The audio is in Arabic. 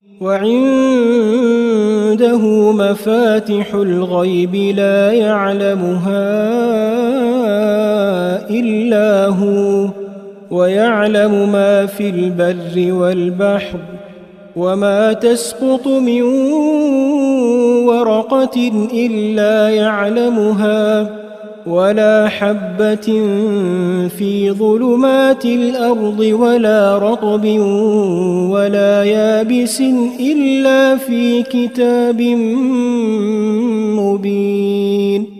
وعنده مفاتح الغيب لا يعلمها إلا هو ويعلم ما في البر والبحر وما تسقط من ورقة إلا يعلمها ولا حبة في ظلمات الأرض ولا رطب ولا يابس إلا في كتاب مبين.